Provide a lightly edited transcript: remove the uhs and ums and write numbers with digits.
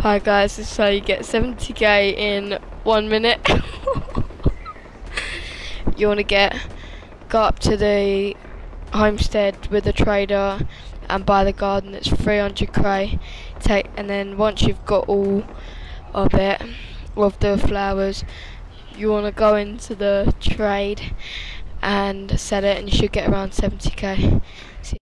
Hi guys, this is how you get 70k in 1 minute. You want to go up to the homestead with the trader and buy the garden. It's 300 cray. And then once you've got all of it, of the flowers, you want to go into the trade and sell it, and you should get around 70k.